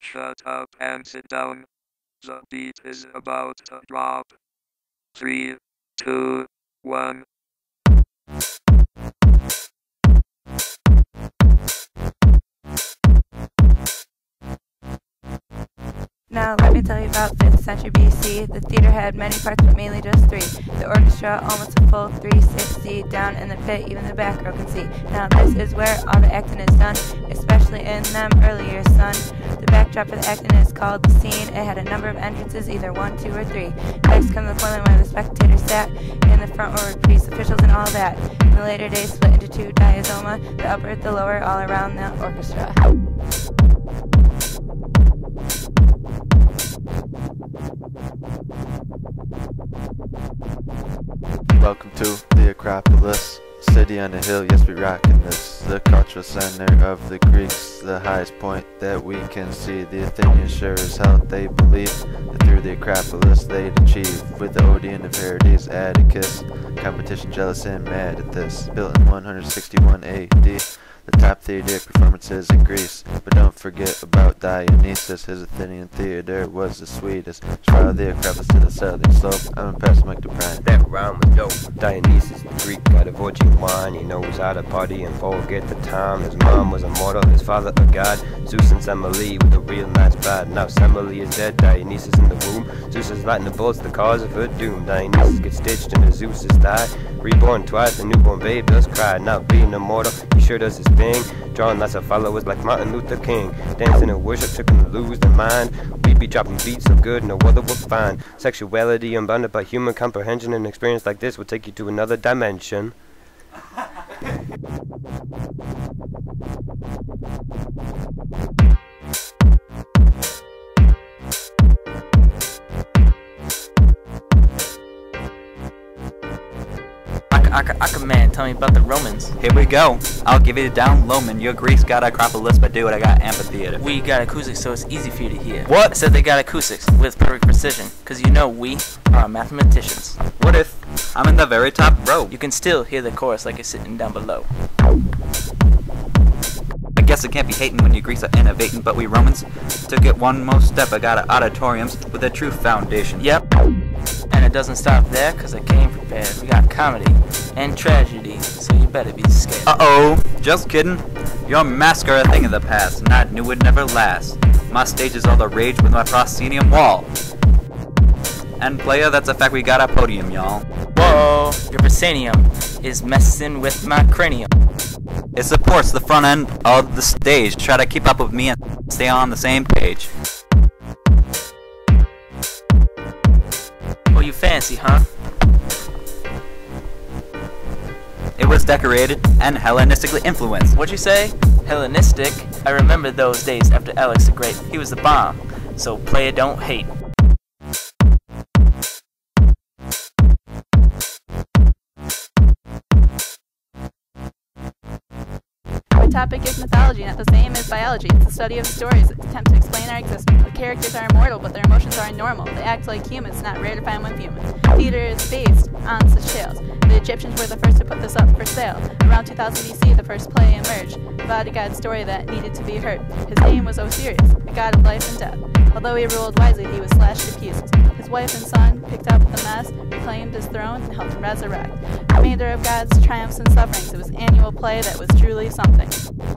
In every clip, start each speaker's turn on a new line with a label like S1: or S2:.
S1: Shut up and sit down. The beat is about to drop. 3, 2, 1.
S2: Now let me tell you about 5th century BC. The theater had many parts, but mainly just 3. The orchestra, almost a full 360. Down in the pit, even the back row can see. Now this is where all the acting is done, especially in them early years, son. The backdrop for the acting is called the scene. It had a number of entrances, either 1, 2, or 3. Next comes the corner where the spectators sat. In the front were priests, officials, and all that. In the later days, split into 2 diazoma, the upper, the lower, all around the orchestra.
S3: Welcome to the Acropolis, city on a hill, yes we rockin' this. The cultural center of the Greeks, the highest point that we can see. The Athenians sure as hell they believe that through the Acropolis they'd achieve. With the Odeon of Herades, Atticus, competition jealous and mad at this. Built in 161 AD. The top theater performances in Greece, but don't forget about Dionysus. His Athenian theater was the sweetest. Follow the Acropolis to the southern slope. I'm a Pastor Mike DeBryan.
S4: That rhyme was dope. Dionysus, the Greek god of orgy and wine. He knows how to party and forget the time. His mom was immortal, his father a god. Zeus and Semele with a real nice bride. Now Semele is dead, Dionysus in the womb. Zeus is lighting the bolts, the cause of her doom. Dionysus gets stitched into Zeus's thigh. Reborn twice, the newborn babe does cry. Now being immortal, he sure does his thing. Drawing lots of followers like Martin Luther King. Dancing and worship took him to lose their mind. We be dropping beats so good no other will find. Sexuality unbounded by human comprehension. An experience like this will take you to another dimension.
S5: Aka man, tell me about the Romans.
S6: Here we go. I'll give you the down low, man. Your Greece got Acropolis, but dude, I got amphitheater.
S5: We got acoustics, so it's easy for you to hear.
S6: What?
S5: I said they got acoustics with perfect precision, cause you know we are mathematicians.
S6: What if I'm in the very top row?
S5: You can still hear the chorus like you're sitting down below.
S6: I guess I can't be hating when you Greeks are innovating, but we Romans took it one more step. I got auditoriums with a true foundation.
S5: Yep. And it doesn't stop there, cause I came prepared. We got comedy and tragedy, so you better be scared.
S6: Uh-oh, just kidding. Your masks are a thing of the past, and I knew would never last. My stage is all the rage with my proscenium wall. And player, that's a fact, we got a podium, y'all.
S5: Whoa, your proscenium is messing with my cranium.
S6: It supports the front end of the stage. Try to keep up with me and stay on the same page.
S5: Oh, you fancy, huh?
S6: It was decorated and Hellenistically influenced.
S5: What'd you say? Hellenistic? I remember those days after Alex the Great. He was the bomb. So play it, don't hate.
S2: Our topic is mythology, not the same as biology. It's the study of stories that attempt to explain our existence. The characters are immortal, but their emotions are normal. They act like humans, not rare to find one human. Theater is based on such tales. The Egyptians were the first to put this up for sale. Around 2000 BC, the first play emerged about a god story that needed to be heard. His name was Osiris, a god of life and death. Although he ruled wisely, he was slashed to pieces. His wife and son picked up the mess, reclaimed his throne, and helped him resurrect. Remainder of God's triumphs and sufferings. It was an annual play that was truly something.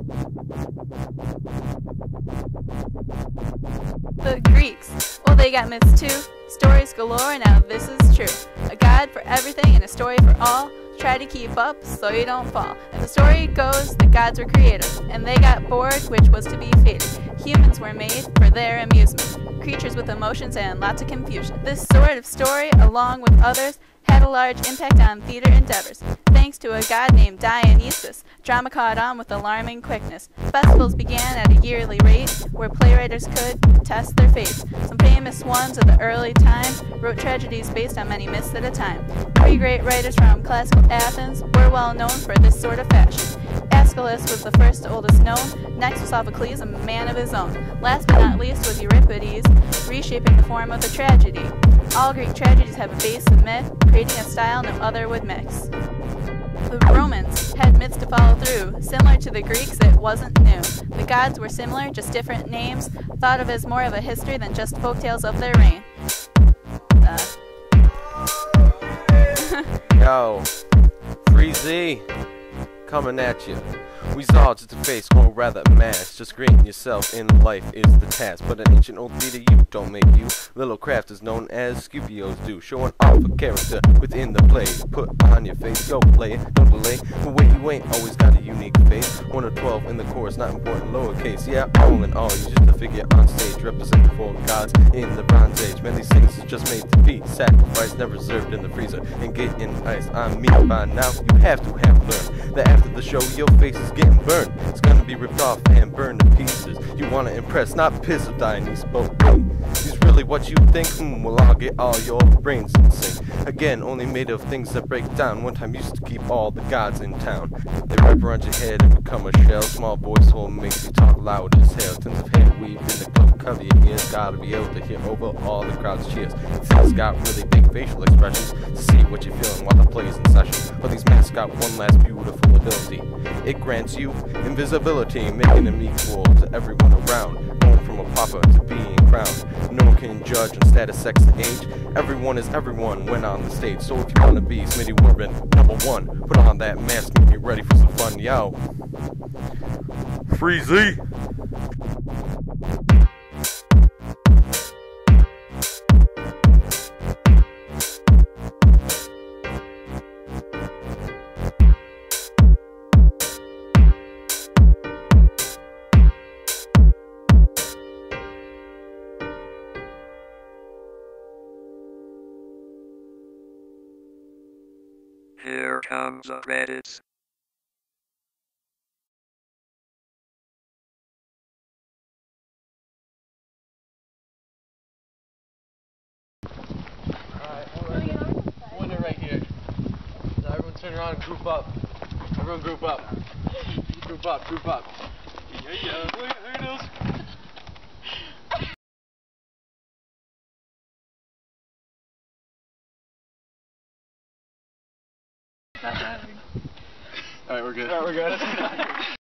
S2: The Greeks. Well, they got myths too. Stories galore, now this is true. A god for everything and a story for all. Try to keep up so you don't fall. As the story goes, the gods were created, and they got bored, which was to be fated. Humans were made for their amusement. Creatures with emotions and lots of confusion. This sort of story, along with others, had a large impact on theater endeavors. Thanks to a god named Dionysus, drama caught on with alarming quickness. Festivals began at a yearly rate, where playwriters could test their fates. Some famous ones of the early times wrote tragedies based on many myths at a time. 3 great writers from classical Athens were well known for this sort of fashion. Aeschylus was the first oldest known. Next was Sophocles, a man of his own. Last but not least was Euripides, reshaping the form of the tragedy. All Greek tragedies have a base of myth, creating a style no other would mix. The Romans had myths to follow through. Similar to the Greeks, it wasn't new. The gods were similar, just different names, thought of as more of a history than just folktales of their reign.
S7: Yo, Freezy, coming at you. We saw just a face, or rather a mask. Just creating yourself in life is the task. But an ancient old leader, you don't make you. Little craft is known as Scupios do. Showing off a character within the play. Put on your face, yo play it, don't delay. But wait, you ain't always got a unique face. 1 or 12 in the chorus, not important lowercase. Yeah, all in all, you just a figure on stage. Representing for gods in the Bronze Age. Man, these things are just made to be sacrificed, never reserved in the freezer. And get in ice on me by now. You have to have learned that after the show, your face is getting burned. It's gonna be ripped off and burned to pieces. You wanna impress, not piss with Dionysus, but wait, is really what you think? Well, I'll get all your brains in sync. Again, only made of things that break down. One time used to keep all the gods in town. They wrap around your head and become a shell. Small voice hole makes you talk loud as hell. Tons of hair weaved in the cloak, cover your ears. Gotta be able to hear over all the crowd's cheers. Things got really big facial expressions to see what you're feeling while the play's in session. But these masks got one last beautiful ability. It grants you invisibility, making them equal to everyone around. Going from a pauper to being crowned. No one can judge on status, sex, and age. Everyone is everyone when on the stage. So if you wanna be Smitty Warben #1, put on that mask and get ready for some fun, yo. Freezy!
S1: Here comes the credits.
S7: Alright, winner right here. Now everyone turn around and group up. Everyone group up. Group up, group up. Yeah. Look at those. Alright, we're good. Alright, we're good.